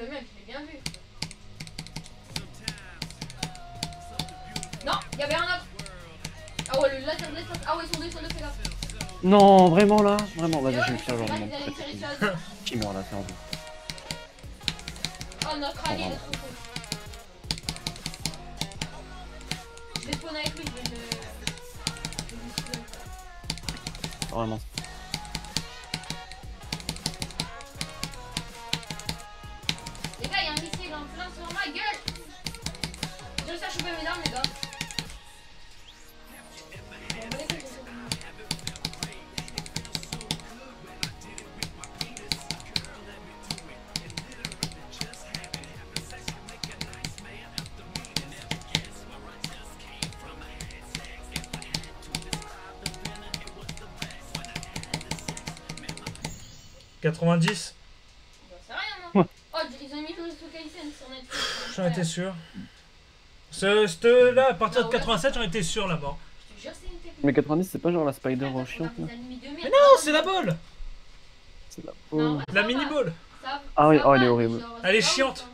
le mec, je l'ai bien vu. Non, il y avait un autre. Ah ouais, le laser de l'espace. Ah ouais, ils sont deux, fais gaffe. Non, vraiment là? Vraiment, vas-y, Et ouais, je vais le faire genre là, de ils allaient tirer sur la- Qui meurt là, c'est en vie. Oh, notre allié, il est trop cool. Je vais spawn avec lui, je vais le... Vraiment. Les gars, il y a un missile en plein sur ma gueule. J'ai réussi à choper mes armes, les gars. « 90 ». C'est rien, non? Oh, ils ont mis le Kaisen sur Netflix. J'en étais sûr. Là, à partir de 87, j'en étais sûr là-bas. Je te jure, c'est une technique. Mais 90, c'est pas genre la spider chiante là? Mais non, c'est la balle. C'est la Non, pauvre. La mini-ball. Ah oui, oh, elle est horrible. Elle est chiante.